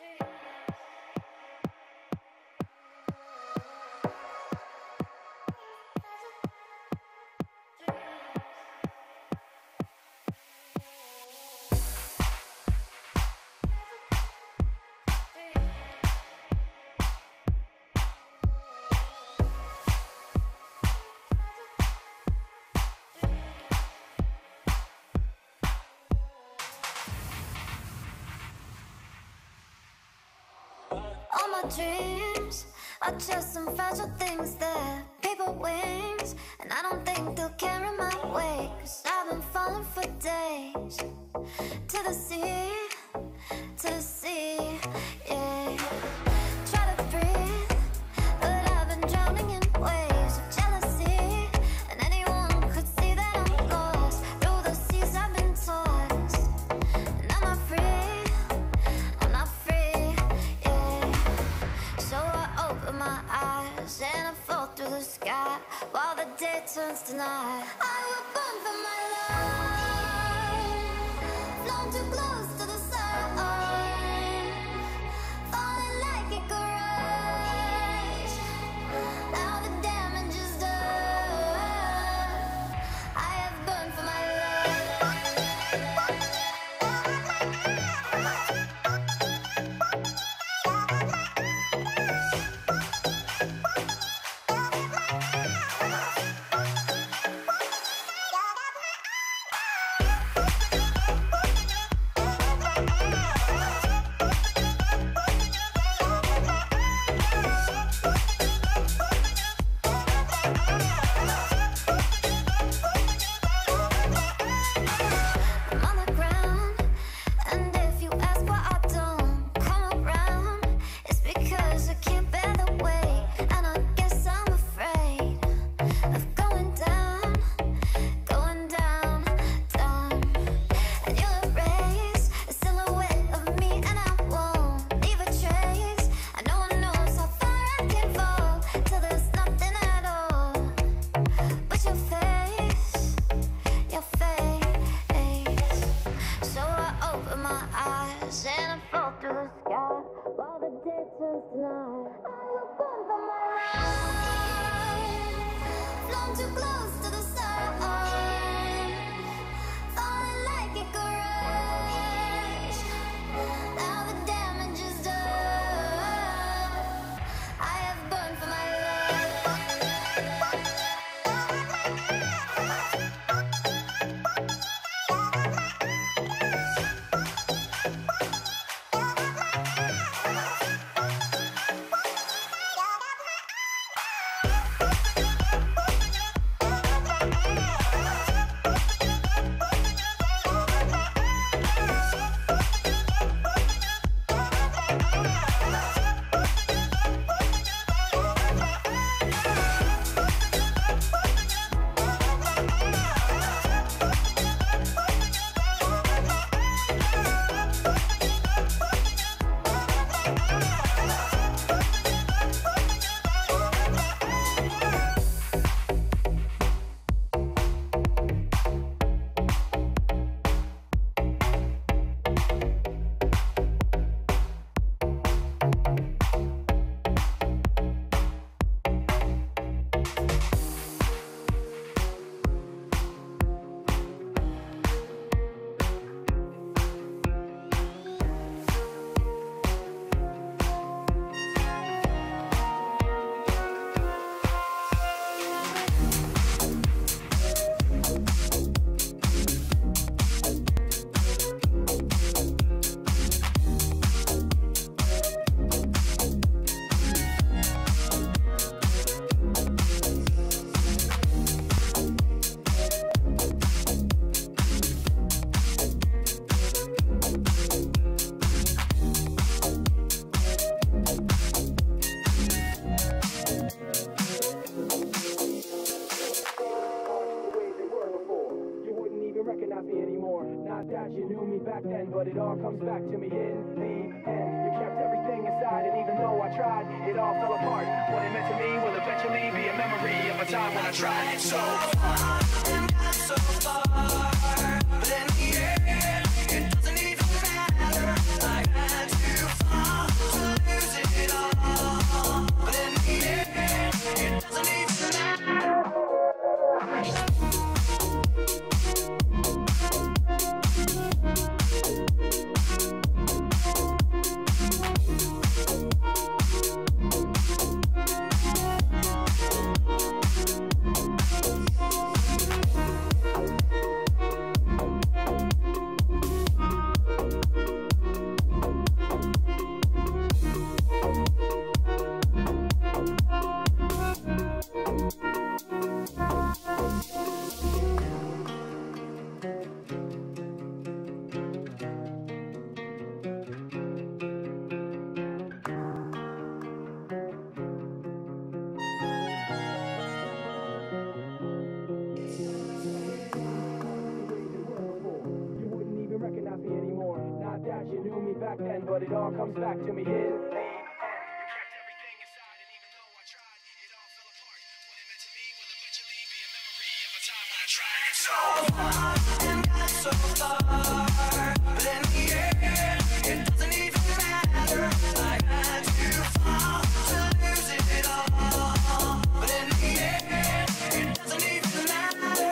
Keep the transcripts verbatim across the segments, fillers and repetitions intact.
All my dreams are just some fragile things that paper wings, and I don't think they'll carry my weight. Cause I've been falling for days to the sea, to the sea, yeah. Try to breathe, but I've been drowning in waves of jealousy, and anyone could see that I'm lost. Through the seas I've been tossed, and I'm not free, I'm not free, yeah. So I open my eyes and I fall through the sky while the day turns to night. I will burn for my life, flown too close to the sun, falling like it could rise. Now the damage is done. I have burned for my and I fall through the sky while the day turns to night. I will burn for my life, flown too close to the sun, falling like it could rise. Now the damage is done. I have burned for my but it all comes back to me in the end. You kept everything inside, and even though I tried, it all fell apart. What it meant to me will eventually be a memory of a time when I tried so far and got so far, but in the end, it doesn't even matter. I had to fall. back then, but it all comes back to me in the end. You kept everything inside, and even though I tried, it all fell apart. What it meant to me will eventually be a memory of a time when I tried. It's so far and got so far, but in the end, it doesn't even matter. I had to fall to lose it all, but in the end, it doesn't even matter.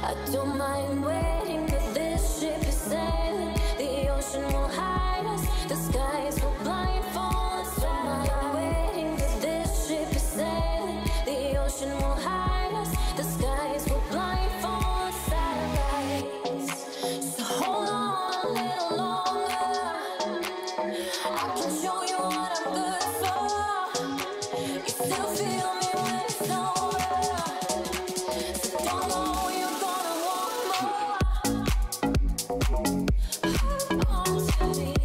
I don't mind waiting, but this ship is sailing. The ocean will hide us, the skies will blindfold us. Don't mind waiting, but this ship is sailing. The ocean will hide us, the skies will blindfold us. Satellites, so hold on a little longer. I can show you what I'm good for. You still feel me when it's over. So don't know you're gonna want more. Hold on to me.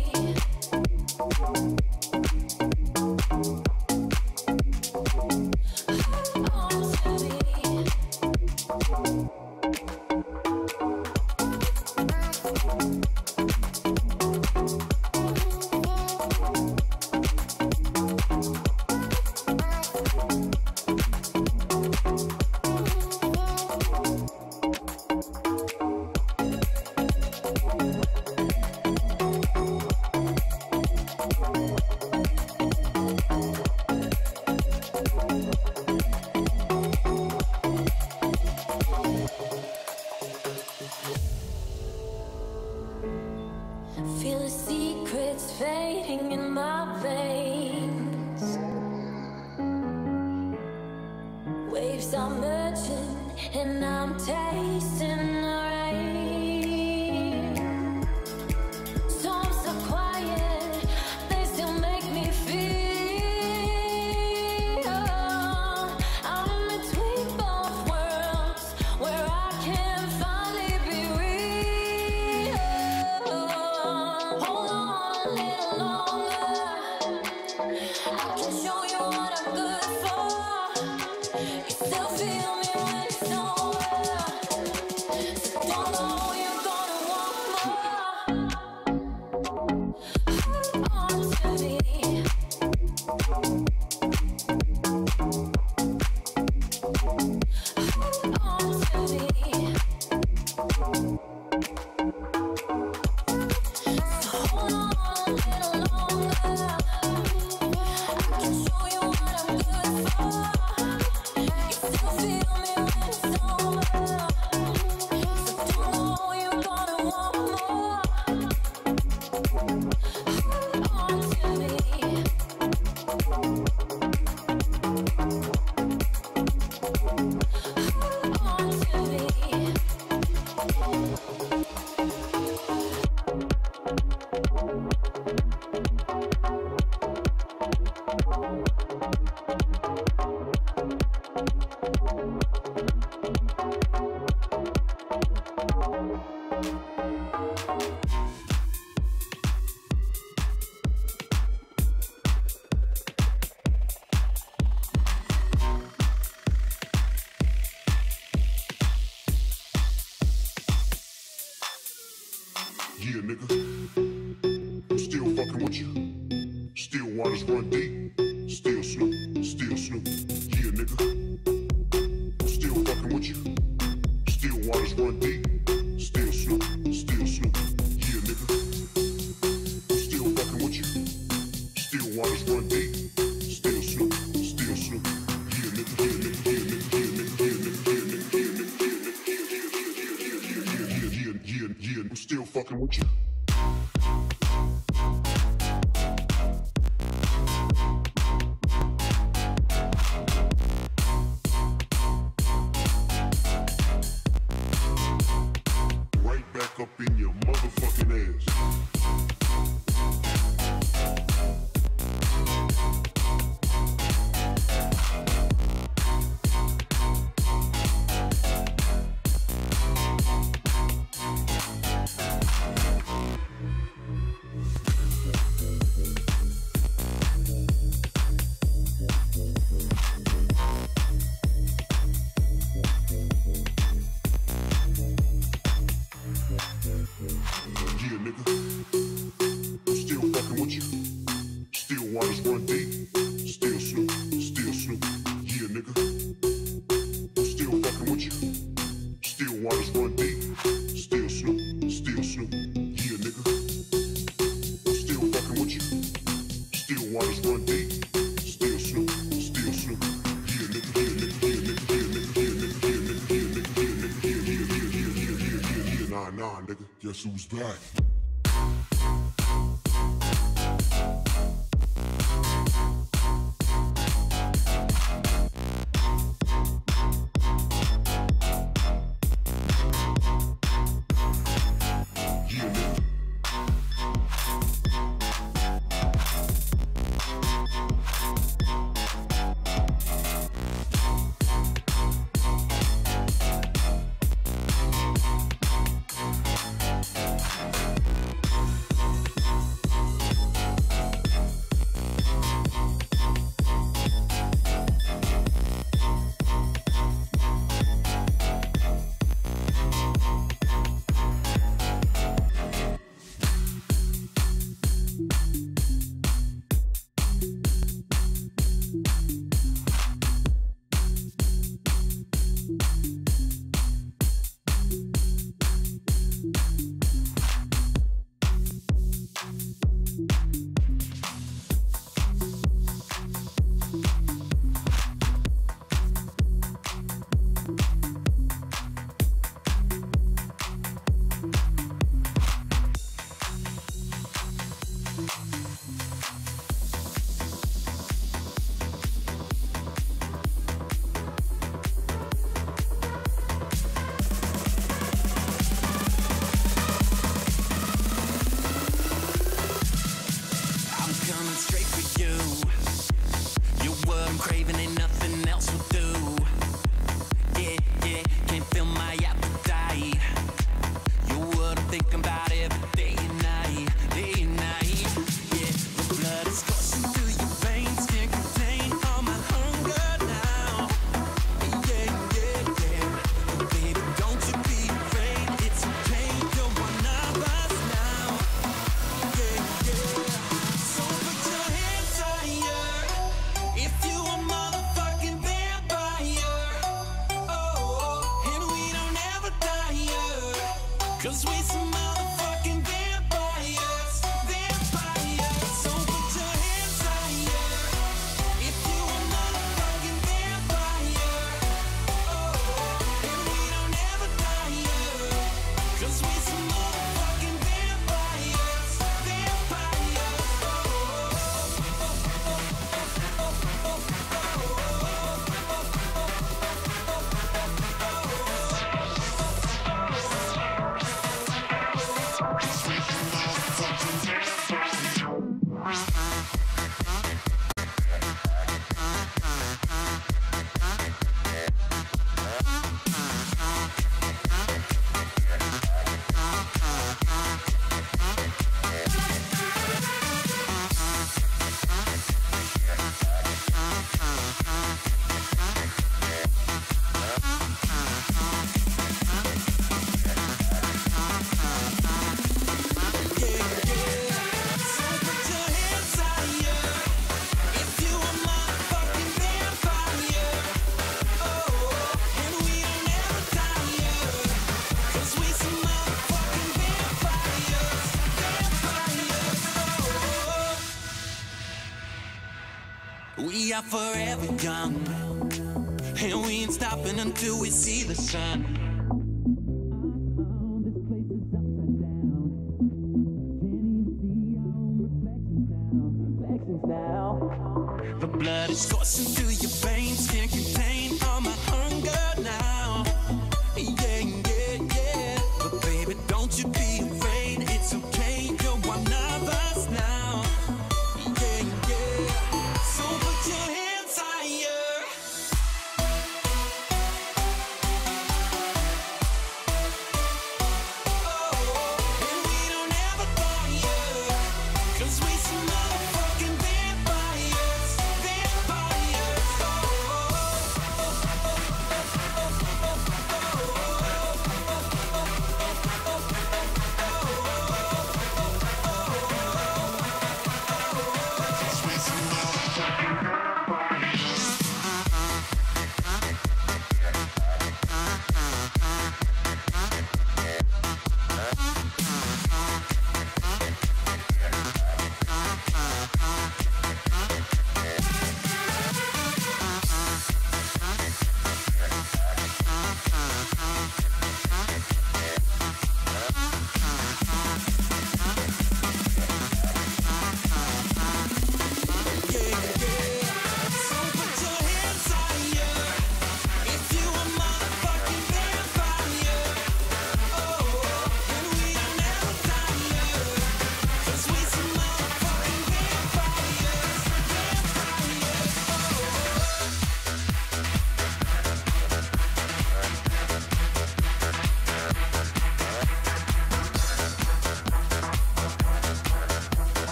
Feel the secrets fading in my veins. Waves are merging and I'm tasting the rain. Storms are quiet, they still make me feel I'm between both worlds where I can finally be real. Hold on a little longer. I can show you what I'm good for. You still feel me when it's over. So don't know you're gonna want more. Hold on to me. Hold on to me. So hold on a little longer. I can show you what I'm good for. You still feel me when it's over. So don't know you're gonna want more. Hold on to me. Hold on to me. Yeah, nigga, I'm still fucking with you. Still waters run deep. Still Snoop, still Snoop. Yeah, nigga, I'm still fucking with you. Still waters run deep. Still Snoop, still Snoop. Yeah, nigga, I'm still fucking with you. Still waters run deep. Still Snoop, still Snoop. Yeah, nigga, yeah, nigga, yeah, nigga, yeah, nigga, yeah, nigga, yeah, nigga, yeah, nigga, yeah, nigga, yeah, yeah, yeah, yeah, I'm still fucking with you. Right back up in your motherfucking ass. Yeah, nigga, I'm still fucking with you. Still waters run deep. Still Snoop, still Snoop. Yeah, nigga, I'm still fucking with you. Still waters run deep. Still Snoop, still Snoop. Yeah, nigga, I'm still fucking with you. Still waters run deep. Still Snoop, still Snoop. Yeah, nigga, yeah, nigga, yeah, nigga, yeah, nigga, yeah, nigga, yeah, nigga, yeah, nigga, yeah, nigga, yeah, yeah, yeah, yeah, yeah, yeah, yeah, yeah, yeah, yeah, yeah, yeah, yeah, Nah, nigga, guess who's back? Cause we some motherfucking vampires, vampires. So put your hands higher if you a motherfucking vampire. Oh, and we don't ever die. Cause we some motherfucking vampires, vampires. We are forever young, and we ain't stopping until we see the sun. This place is upside down. Can't even see our own reflections now. Reflections now. The blood is coursing through your veins, can't contain all my hunger now. Yeah, yeah, yeah. But baby, don't you be afraid. It's okay, you're one of us now. Yeah, yeah. So put your hands higher. Oh, and we don't ever die. Cause we some motherfucking vampires, vampires.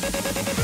We'll be right back.